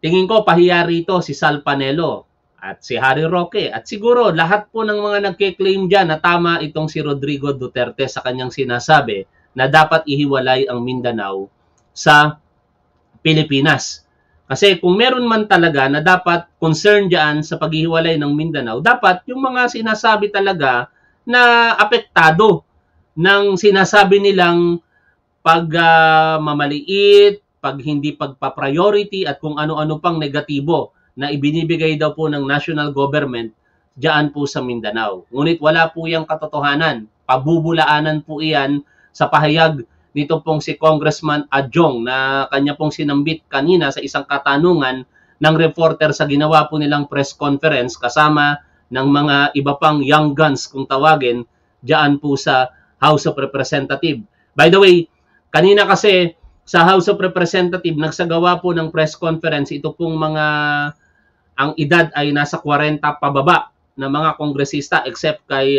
tingin ko pahiya rito si Sal Panelo at si Harry Roque at siguro lahat po ng mga nagke-claim dyan na tama itong si Rodrigo Duterte sa kanyang sinasabi na dapat ihiwalay ang Mindanao sa Pilipinas. Kasi kung meron man talaga na dapat concern dyan sa paghihiwalay ng Mindanao, dapat yung mga sinasabi talaga na apektado ng sinasabi nilang mamaliit, pag hindi pagpa-priority at kung ano-ano pang negatibo na ibinibigay daw po ng national government diyan po sa Mindanao. Ngunit wala po yung katotohanan. Pabubulaanan po iyan sa pahayag nito pong si Congressman Adjong na kanya pong sinambit kanina sa isang katanungan ng reporter sa ginawa po nilang press conference kasama ng mga iba pang young guns kung tawagin diyan po sa House of Representatives. By the way, kanina kasi sa House of Representatives nagsagawa po ng press conference ito pong mga ang edad ay nasa 40 pababa na mga kongresista except kay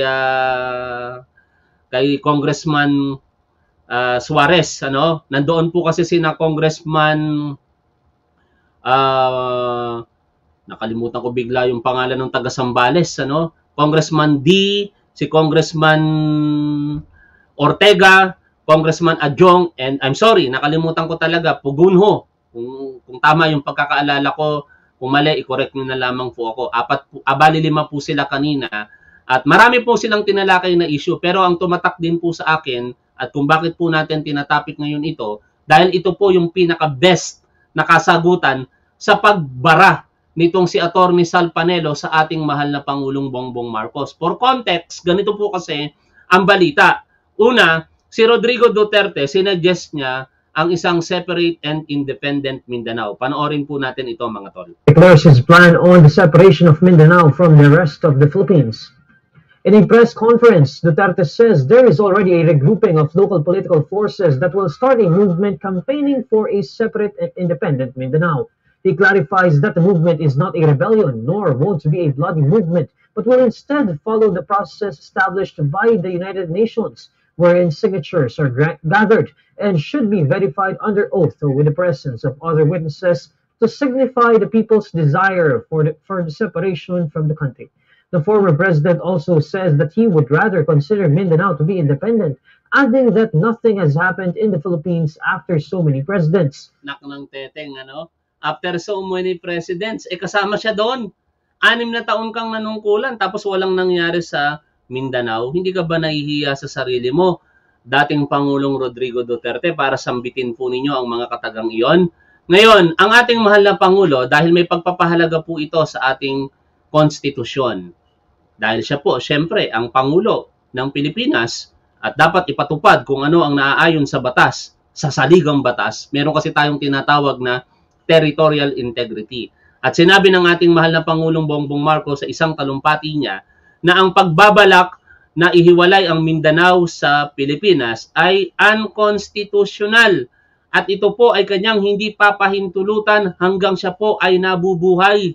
Congressman Suarez, ano? Nandoon po kasi sina Congressman nakalimutan ko bigla yung pangalan ng taga Sambales, ano? Congressman D, si Congressman Ortega, Congressman Adjong, and I'm sorry, nakalimutan ko talaga, Pugunho. Kung tama yung pagkakaalala ko, kung mali, i-correct nyo na lamang po ako. Bali 5 po sila kanina. At marami po silang tinalakay na issue. Pero ang tumatak din po sa akin, at kung bakit po natin tinatapik ngayon ito, dahil ito po yung pinaka-best na kasagutan sa pagbara nitong si Atty. Sal Panelo sa ating mahal na Pangulong Bongbong Marcos. For context, ganito po kasi ang balita. Una, si Rodrigo Duterte, sinuggest niya ang isang separate and independent Mindanao. Panoorin po natin ito mga tol. Declares his plan on the separation of Mindanao from the rest of the Philippines. In a press conference, Duterte says there is already a regrouping of local political forces that will start a movement campaigning for a separate and independent Mindanao. He clarifies that the movement is not a rebellion, nor won't be a bloody movement, but will instead follow the process established by the United Nations, wherein signatures are gathered and should be verified under oath or with the presence of other witnesses to signify the people's desire for the separation from the country. The former president also says that he would rather consider Mindanao to be independent, adding that nothing has happened in the Philippines after so many presidents. Nak ng teteng, ano? After so many presidents, kasama siya doon. 6 na taon kang nanungkulan tapos walang nangyari sa Mindanao. Hindi ka ba nahihiya sa sarili mo, dating Pangulong Rodrigo Duterte, para sambitin po ninyo ang mga katagang iyon? Ngayon, ang ating mahal na Pangulo, dahil may pagpapahalaga po ito sa ating konstitusyon, dahil siya po, syempre, ang Pangulo ng Pilipinas at dapat ipatupad kung ano ang naaayon sa batas, sa saligang batas, meron kasi tayong tinatawag na territorial integrity. At sinabi ng ating mahal na Pangulong Bongbong Marcos sa isang talumpati niya na ang pagbabalak na ihiwalay ang Mindanao sa Pilipinas ay unconstitutional. At ito po ay kanyang hindi papahintulutan hanggang siya po ay nabubuhay.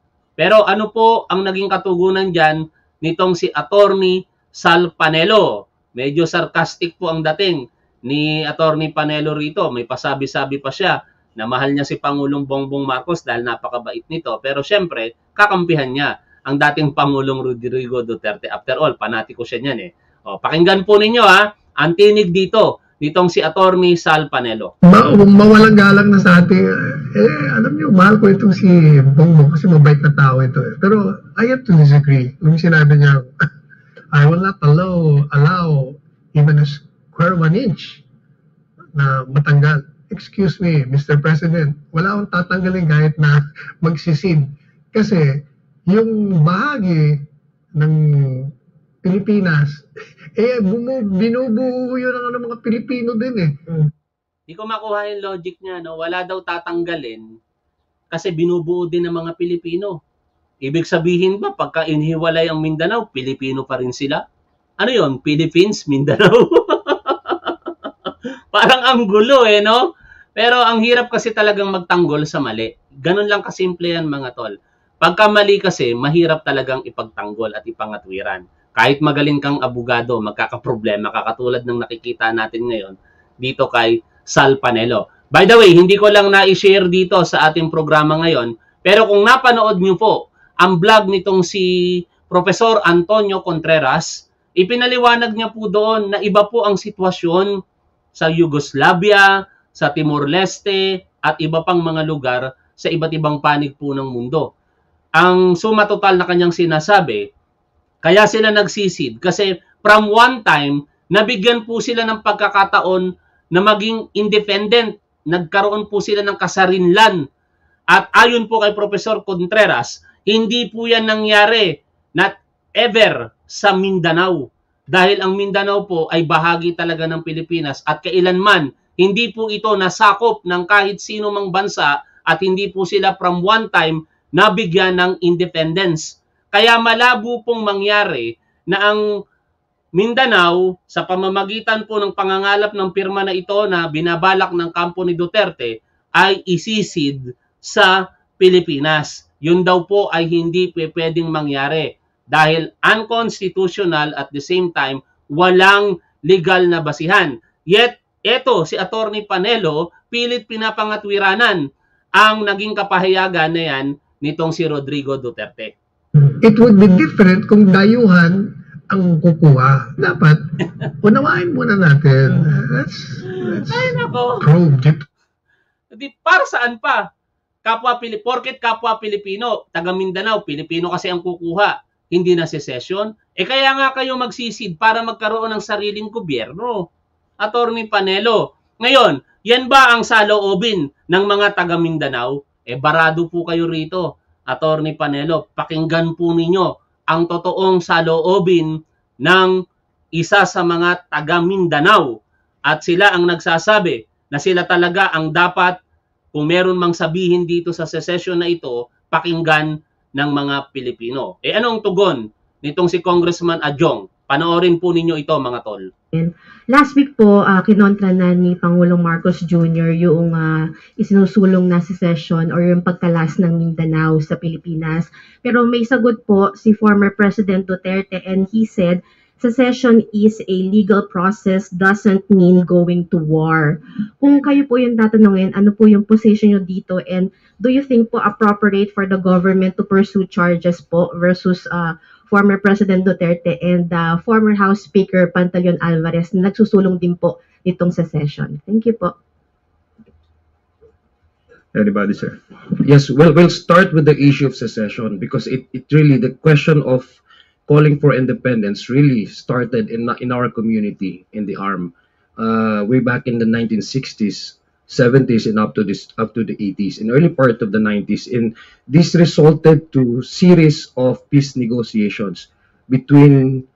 Pero ano po ang naging katugunan dyan nitong si Atty. Sal Panelo? Medyo sarcastic po ang dating ni Atty. Panelo rito. May pasabi-sabi pa siya na mahal niya si Pangulong Bongbong Marcos dahil napakabait nito. Pero syempre, kakampihan niya ang dating Pangulong Rodrigo Duterte. After all, panatiko siya niyan eh. O, pakinggan po ninyo ang tinig dito nitong si Atty. Sal Panelo. Mawalang galang na sa ating, alam niyo, mahal ko itong si Bongbong kasi mabait na tao ito eh. Pero I have to disagree. Nung sinabi niya, I will not allow even a square 1 inch na matanggal. Excuse me, Mr. President, wala akong tatanggalin kahit na magsisid. Kasi yung bahagi ng Pilipinas, binubuo yun ng mga Pilipino din eh. Di ko makuha yung logic niya, no? Wala daw tatanggalin kasi binubuo din ng mga Pilipino. Ibig sabihin ba, pagka inhiwalay ang Mindanao, Pilipino pa rin sila? Ano yun? Philippines, Mindanao? Parang ang gulo eh, no? Pero ang hirap kasi talagang magtanggol sa mali. Ganun lang kasimple yan mga tol. Pagka mali kasi, mahirap talagang ipagtanggol at ipangatwiran. Kahit magaling kang abogado, magkakaproblema ka katulad ng nakikita natin ngayon dito kay Sal Panelo. By the way, hindi ko lang na-share dito sa ating programa ngayon, pero kung napanood nyo po ang vlog nitong si Professor Antonio Contreras, ipinaliwanag niya po doon na iba po ang sitwasyon sa Yugoslavia, sa Timor-Leste, at iba pang mga lugar sa iba't ibang panig po ng mundo. Ang suma total na kanyang sinasabi, kaya sila nagsisid kasi from one time, nabigyan po sila ng pagkakataon na maging independent. Nagkaroon po sila ng kasarinlan. At ayon po kay Professor Contreras, hindi po yan nangyari, not ever, sa Mindanao. Dahil ang Mindanao po ay bahagi talaga ng Pilipinas at kailanman hindi po ito nasakop ng kahit sino mang bansa at hindi po sila from one time nabigyan ng independence. Kaya malabo pong mangyari na ang Mindanao sa pamamagitan po ng pangangalap ng pirma na ito na binabalak ng kampo ni Duterte ay isisid sa Pilipinas. Yun daw po ay hindi pwedeng mangyari dahil unconstitutional at the same time walang legal na basihan. Yet, eto si Attorney Panelo pilit pinapangatwiranan ang naging kapahayagan na yan nitong si Rodrigo Duterte. It would be different kung dayuhan ang kukuha. Dapat, unawain muna natin. Let's Ay, nako. probe it. Di, para saan pa? Porket kapwa Pilipino, taga Mindanao, Pilipino kasi ang kukuha, hindi na secession. Kaya nga kayo magsisid para magkaroon ng sariling gobyerno. Attorney Panelo. Ngayon, yan ba ang saloobin ng mga taga Mindanao? Barado po kayo rito. Attorney Panelo, pakinggan po ninyo ang totoong saloobin ng isa sa mga taga Mindanao. At sila ang nagsasabi na sila talaga ang dapat, kung meron mang sabihin dito sa secession na ito, pakinggan ng mga Pilipino. Anong tugon nitong si Congressman Adjong? Panoorin po ninyo ito, mga tol. Last week po, kinontra na ni Pangulong Marcos Jr. yung isinusulong na secession or yung pagkalas ng Mindanao sa Pilipinas. Pero may sagot po si former President Duterte and he said, secession is a legal process, doesn't mean going to war. Kung kayo po yung tatanungin, ano po yung position nyo dito and do you think po appropriate for the government to pursue charges po versus former President Duterte and former House Speaker Pantaleon Alvarez na nagsusulong din po nitong secession? Thank you po. Anybody, sir? Yes, well, we'll start with the issue of secession because it really, the question of calling for independence really started in our community in the ARM way back in the 1960s, 70s, and up to the 80s, in early part of the 90s. And this resulted to series of peace negotiations between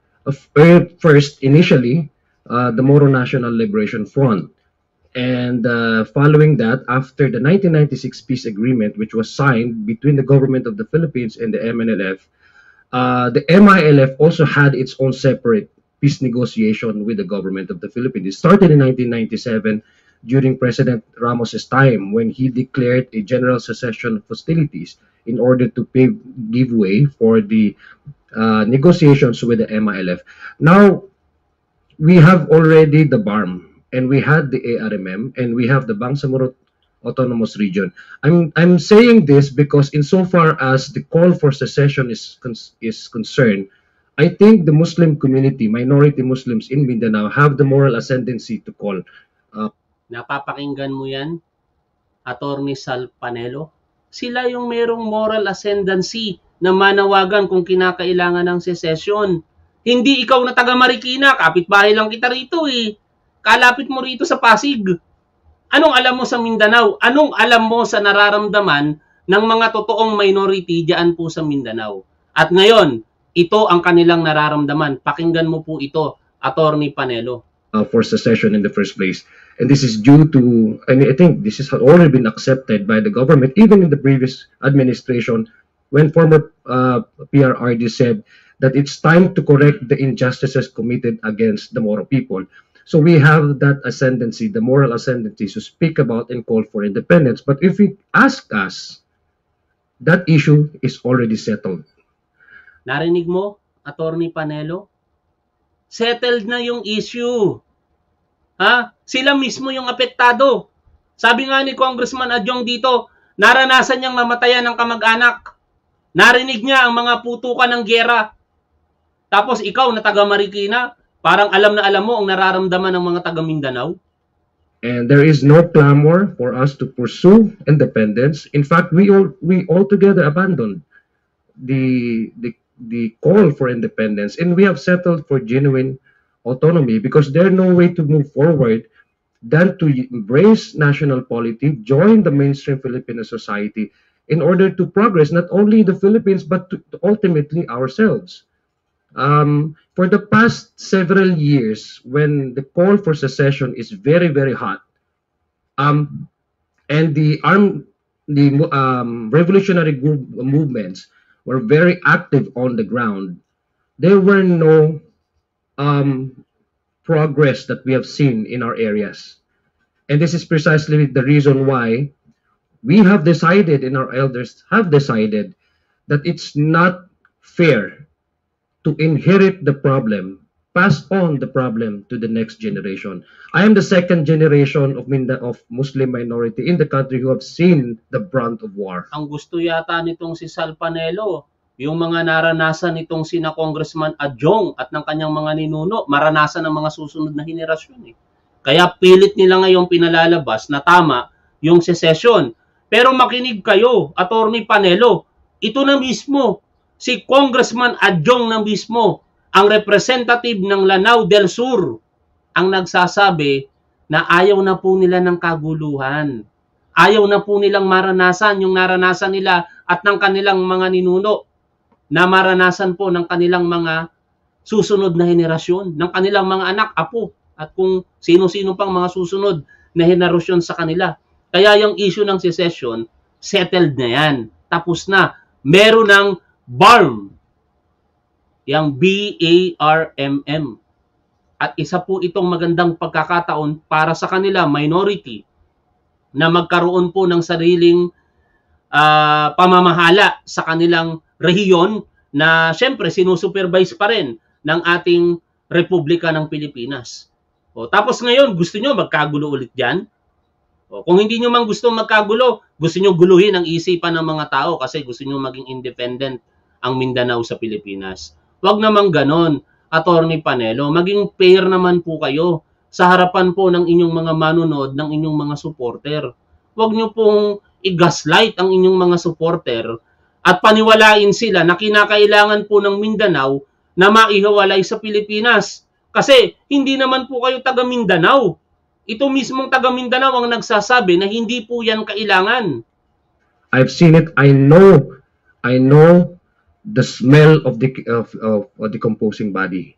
first initially the Moro National Liberation Front. And following that, after the 1996 peace agreement, which was signed between the government of the Philippines and the MNLF, the MILF also had its own separate peace negotiation with the government of the Philippines. It started in 1997 during President Ramos's time when he declared a general cessation of hostilities in order to give way for the negotiations with the MILF. Now, we have already the BARM, and we had the ARMM, and we have the Bangsamoro Autonomous Region. I'm saying this because insofar as the call for secession is concerned, I think the Muslim community, minority Muslims in Mindanao, have the moral ascendancy to call. Napapakinggan mo yan, Attorney Sal Panelo? Sila yung merong moral ascendancy na manawagan kung kinakailangan ng secession. Hindi ikaw na taga Marikina, kapitbahay lang kita rito eh. Kalapit mo rito sa Pasig. Anong alam mo sa Mindanao? Anong alam mo sa nararamdaman ng mga totoong minority diyan po sa Mindanao? At ngayon, ito ang kanilang nararamdaman. Pakinggan mo po ito, Attorney Panelo. For secession in the first place. And this is due to, and I think this has already been accepted by the government, even in the previous administration, when former PRRD said that it's time to correct the injustices committed against the Moro people. So we have that ascendancy, the moral ascendancy, to speak about and call for independence. But if we ask us, that issue is already settled. Narinig mo, Attorney Panelo? Settled na yung issue. Ha? Sila mismo yung apektado. Sabi nga ni Congressman Adjong dito, naranasan niyang mamatayan ng kamag-anak. Narinig niya ang mga putukan ng giyera. Tapos ikaw na taga Marikina, parang alam na alam mo ang nararamdaman ng mga taga Mindanao. And there is no clamor for us to pursue independence. In fact, we altogether abandoned the call for independence, and we have settled for genuine autonomy because there's no way to move forward than to embrace national polity, join the mainstream Filipino society in order to progress not only the Philippines but to ultimately ourselves. For the past several years, when the call for secession is very, very hot, and the revolutionary movements were very active on the ground, there were no progress that we have seen in our areas. And this is precisely the reason why we have decided, and our elders have decided, that it's not fair to inherit the problem, pass on the problem to the next generation. I am the second generation of Muslim minority in the country who have seen the brunt of war. Ang gusto yata nitong si Sal Panelo, yung mga naranasan nitong sina Congressman Adjong at ng kanyang mga ninuno, maranasan ng mga susunod na henerasyon. Kaya pilit nila ngayong pinalalabas na tama yung secession. Pero makinig kayo, Attorney Panelo, ito na mismo, si Congressman Adjong na mismo, ang representative ng Lanao del Sur, ang nagsasabi na ayaw na po nila ng kaguluhan. Ayaw na po nilang maranasan yung naranasan nila at ng kanilang mga ninuno na maranasan po ng kanilang mga susunod na henerasyon, ng kanilang mga anak, apo, at kung sino-sino pang mga susunod na henerasyon sa kanila. Kaya yung issue ng secession, settled na yan. Tapos na. Meron ng BARM. Yang BARMM. At isa po itong magandang pagkakataon para sa kanila, minority, na magkaroon po ng sariling pamamahala sa kanilang rehiyon na syempre sinusupervise pa rin ng ating Republika ng Pilipinas. Tapos ngayon, gusto nyo magkagulo ulit dyan? Kung hindi nyo man gusto magkagulo, gusto nyo guluhin ang isipan ng mga tao kasi gusto nyo maging independent ang Mindanao sa Pilipinas. Huwag naman ganon, Attorney Panelo. Maging fair naman po kayo sa harapan po ng inyong mga manunod, ng inyong mga supporter. Huwag nyo pong i-gaslight ang inyong mga supporter at paniwalain sila na kinakailangan po ng Mindanao na maihiwalay sa Pilipinas. Kasi hindi naman po kayo taga Mindanao. Ito mismong taga Mindanao ang nagsasabi na hindi po yan kailangan. I've seen it. I know the smell of the decomposing body.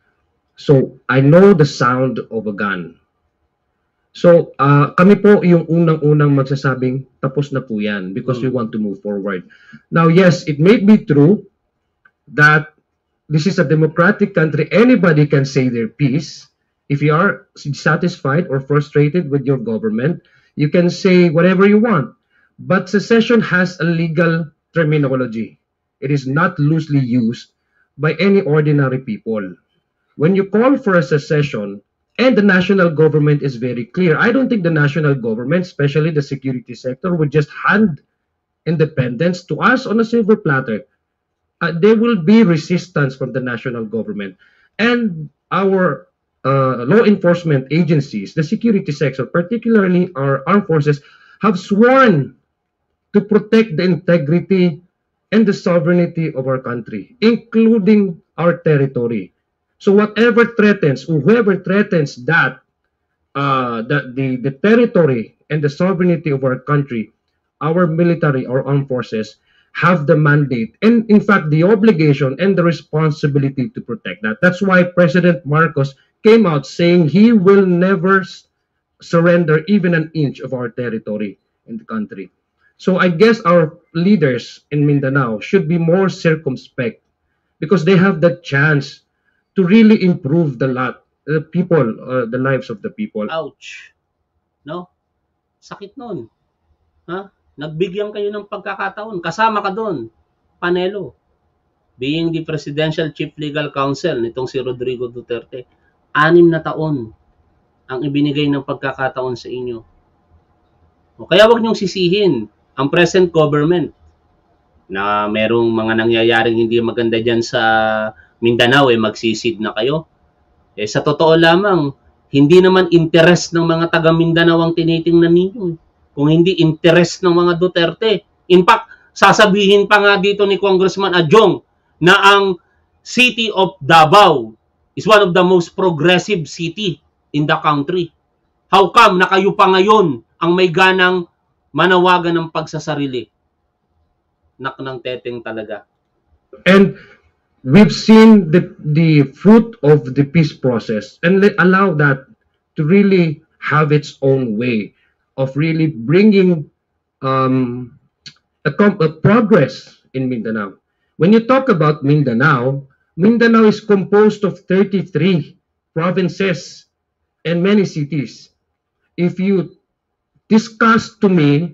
So I know the sound of a gun. So kami po yung unang-unang magsasabing tapos na po yan because we want to move forward. Now yes, it may be true that this is a democratic country. Anybody can say their piece. If you are dissatisfied or frustrated with your government, you can say whatever you want. But secession has a legal terminology. It is not loosely used by any ordinary people. When you call for a secession, and the national government is very clear, I don't think the national government, especially the security sector, would just hand independence to us on a silver platter. There will be resistance from the national government. And our law enforcement agencies, the security sector, particularly our armed forces, have sworn to protect the integrity and the sovereignty of our country, including our territory. So whatever threatens, whoever threatens that the territory and the sovereignty of our country, our military, our armed forces have the mandate and in fact the obligation and the responsibility to protect that. That's why President Marcos came out saying he will never surrender even an inch of our territory in the country. So I guess our leaders in Mindanao should be more circumspect because they have the chance to really improve the lives of the people. Ouch. No? Sakit nun. Ha? Nagbigyan kayo ng pagkakataon. Kasama ka doon, Panelo. Being the Presidential Chief Legal Counsel nitong si Rodrigo Duterte. 6 na taon ang ibinigay ng pagkakataon sa inyo. Kaya wag niyong sisihin ang present government na merong mga nangyayaring hindi maganda dyan sa Mindanao, magsisid na kayo. Sa totoo lamang, hindi naman interest ng mga taga Mindanao ang tinitingnan ninyo. Kung hindi interest ng mga Duterte. In fact, sasabihin pa nga dito ni Congressman Adjong na ang city of Davao is one of the most progressive city in the country. How come na kayo pa ngayon ang may ganang manawagan ng pagsasarili? Nak ng teteng talaga. And we've seen the fruit of the peace process, and allow that to really have its own way of really bringing a progress in Mindanao. When you talk about Mindanao, Mindanao is composed of 33 provinces and many cities. If you discuss to me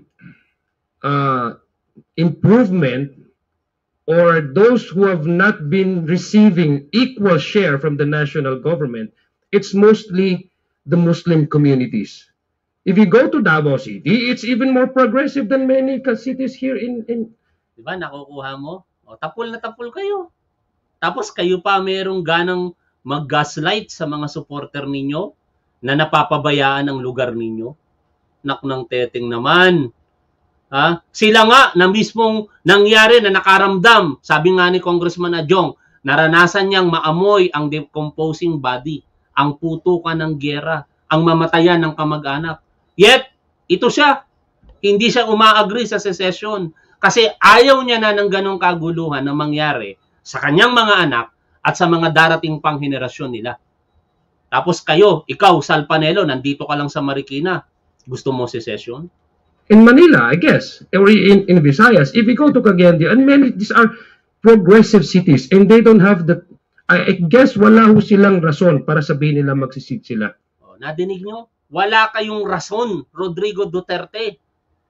improvement, or those who have not been receiving equal share from the national government, it's mostly the Muslim communities. If you go to Davao City, it's even more progressive than many cities here in... Diba, nakukuha mo? Tapol na tapol kayo. Tapos kayo pa merong ganang mag-gaslight sa mga supporter ninyo na napapabayaan ang lugar ninyo. Nak ng teteng naman. Sila nga na mismong nangyari na nakaramdam, sabi nga ni Congressman Adjong, naranasan niyang maamoy ang decomposing body, ang putukan ng giyera, ang mamatayan ng kamag-anak. Yet, ito siya, hindi siya uma-agree sa secession kasi ayaw niya na ng ganong kaguluhan na mangyari sa kanyang mga anak at sa mga darating pang henerasyon nila. Tapos kayo, ikaw, Sal Panelo, nandito ka lang sa Marikina, gusto mo secession? In Manila, I guess, or in Visayas, if you go to Cagayan, and many, these are progressive cities, and they don't have the, I guess, wala ho silang rason para sabihin nila magsisid sila. Nadinig nyo? Wala kayong rason, Rodrigo Duterte.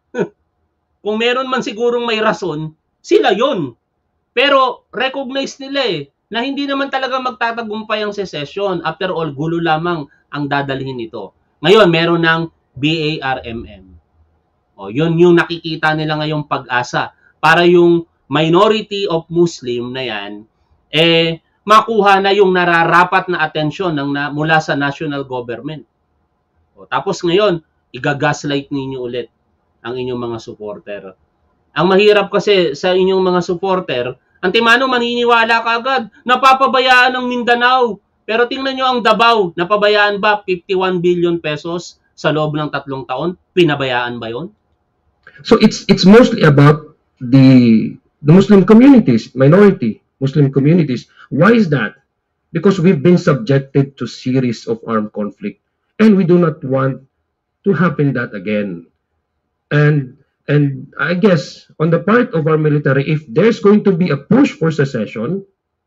Kung meron man sigurong may rason, sila yon. Pero recognize nila na hindi naman talaga magtatagumpay ang secession. After all, gulo lamang ang dadalhin nito. Ngayon, meron ng BARMM. Yun yung nakikita nila ngayong pag-asa para yung minority of Muslim na yan makuha na yung nararapat na atensyon mula sa national government. Tapos ngayon, igagaslight ninyo ulit ang inyong mga supporter. Ang mahirap kasi sa inyong mga supporter, antimano maniniwala ka agad, napapabayaan ng Mindanao. Pero tingnan nyo ang Davao, napabayaan ba 51 billion pesos sa loob ng 3 taon? Pinabayaan ba yon? So it's mostly about the Muslim communities, minority Muslim communities. Why is that? Because we've been subjected to series of armed conflict, and we do not want to happen that again. And I guess on the part of our military, if there's going to be a push for secession,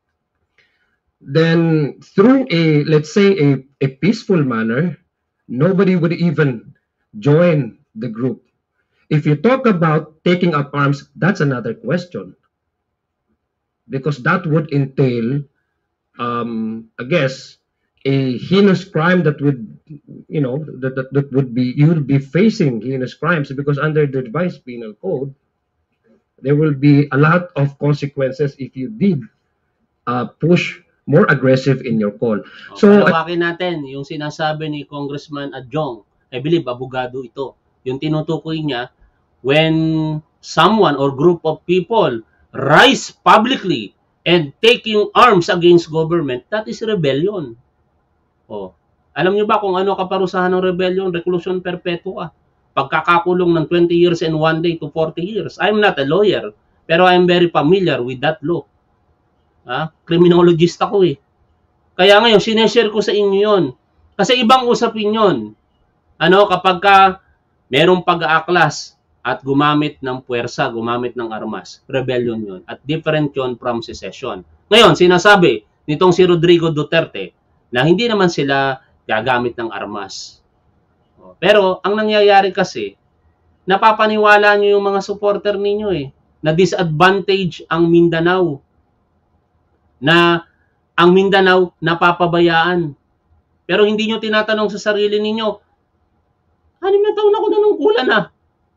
then through let's say a peaceful manner, nobody would even join the group. If you talk about taking up arms, that's another question. Because that would entail, I guess, a heinous crime that would, that would be, you will be facing heinous crimes, because under the revised penal code, there will be a lot of consequences if you did push more aggressive in your call. So, palawakin natin yung sinasabi ni Congressman Adjong. I believe, abogado ito. Yung tinutukoy niya, when someone or group of people rise publicly and taking arms against government, that is rebellion. Alam niyo ba kung ano kaparusahan ng rebellion? Reclusion perpetua. Pagkakakulong ng 20 years and 1 day to 40 years. I'm not a lawyer, pero I'm very familiar with that law. Criminologist ako Kaya ngayon, sineshare ko sa inyo yon. Kasi ibang usapin yon. Kapag merong pag-aaklas at gumamit ng puwersa, gumamit ng armas, rebellion yon. At different yon from secession. Ngayon, sinasabi nitong si Rodrigo Duterte na hindi naman sila gagamit ng armas. Pero ang nangyayari kasi, napapaniwala nyo yung mga supporter ninyo na disadvantage ang Mindanao. Na ang Mindanao napapabayaan. Pero hindi nyo tinatanong sa sarili ninyo, 6 na taon ako nanungkulan na.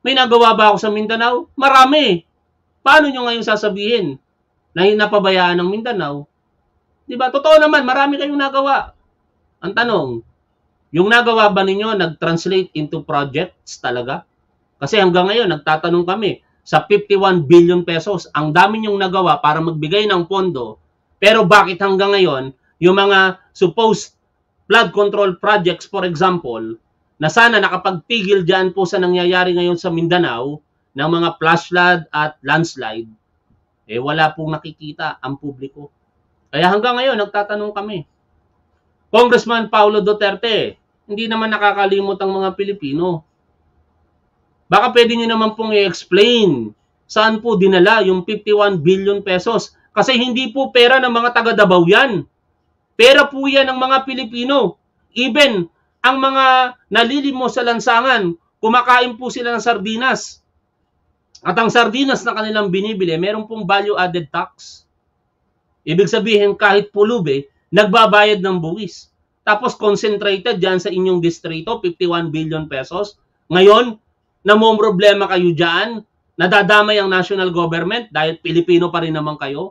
May nagawa ba ako sa Mindanao? Marami. Paano nyo ngayon sasabihin na napabayaan ng Mindanao? Diba? Totoo naman, marami kayong nagawa. Ang tanong, yung nagawa ba ninyo nag-translate into projects talaga? Kasi hanggang ngayon, nagtatanong kami, sa 51 billion pesos, ang dami nyong nagawa para magbigay ng pondo, pero bakit hanggang ngayon, yung mga supposed flood control projects, for example, na sana nakapagpigil dyan po sa nangyayari ngayon sa Mindanao, ng mga flash flood at landslide, wala pong nakikita ang publiko. Kaya hanggang ngayon, nagtatanong kami. Congressman Paulo Duterte, hindi naman nakakalimot ang mga Pilipino. Baka pwede nyo naman pong i-explain saan po dinala yung 51 billion pesos. Kasi hindi po pera ng mga taga-Davao yan. Pera po yan ng mga Pilipino. Even ang mga nalilimos sa lansangan, kumakain po sila ng sardinas. At ang sardinas na kanilang binibili, meron pong value-added tax. Ibig sabihin, kahit pulube, nagbabayad ng buwis. Tapos concentrated dyan sa inyong distrito, 51 billion pesos. Ngayon, namomroblema kayo dyan, nadadamay ang national government dahil Pilipino pa rin naman kayo.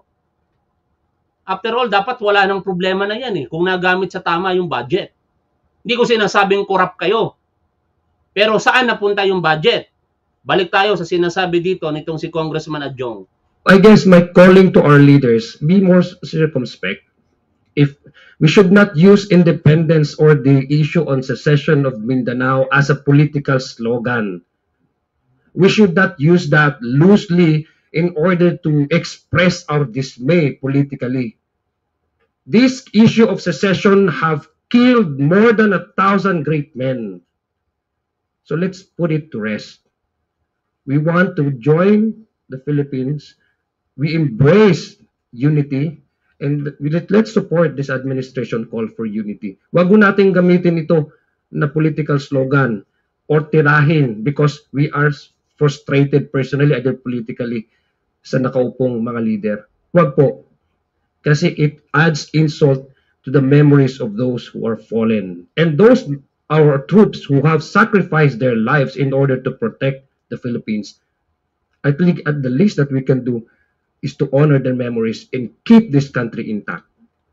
After all, dapat wala nang problema na yan kung nagamit sa tama yung budget. Hindi ko sinasabing corrupt kayo. Pero saan napunta yung budget? Balik tayo sa sinasabi dito nitong si Congressman Adjong. I guess my calling to our leaders, be more circumspect. If we should not use independence or the issue on secession of Mindanao as a political slogan. We should not use that loosely in order to express our dismay politically. This issue of secession have killed more than 1,000 great men. So let's put it to rest. We want to join the Philippines. We embrace unity. And let's support this administration call for unity. Wag nating gamitin ito na political slogan or tirahin because we are frustrated personally either politically sa nakaupong mga leader. Wag po. Kasi it adds insult to the memories of those who are fallen. And those our troops who have sacrificed their lives in order to protect the Philippines. I think at the least that we can do is to honor their memories and keep this country intact.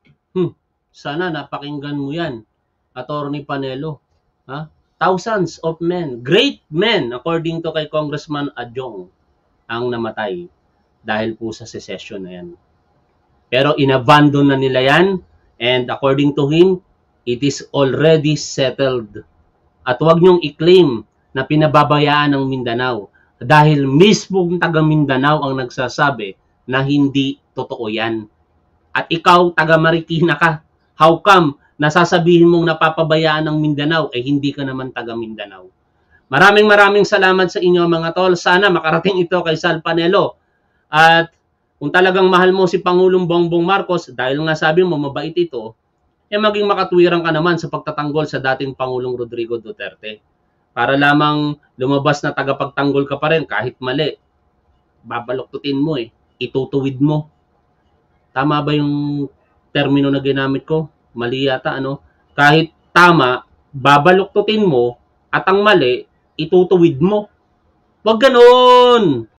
Sana napakinggan mo yan, Attorney Panelo. Thousands of men, great men, according to kay Congressman Adjong, ang namatay dahil po sa secession na yan. Pero inabandon na nila yan, and according to him, it is already settled. At huwag niyong i-claim na pinababayaan ng Mindanao dahil mismong taga Mindanao ang nagsasabi na hindi totoo yan. At ikaw, taga Marikina ka, how come nasasabihin mong napapabayaan ng Mindanao, hindi ka naman taga Mindanao? Maraming salamat sa inyo mga tol. Sana makarating ito kay Sal Panelo. At kung talagang mahal mo si Pangulong Bongbong Marcos, dahil nga sabi mo mabait ito, maging makatwiran ka naman sa pagtatanggol sa dating Pangulong Rodrigo Duterte. Para lamang lumabas na tagapagtanggol ka pa rin kahit mali. Babaloktutin mo itutuwid mo. Tama ba yung termino na ginamit ko? Mali yata, Kahit tama, babaloktutin mo at ang mali, itutuwid mo. Wag ganon!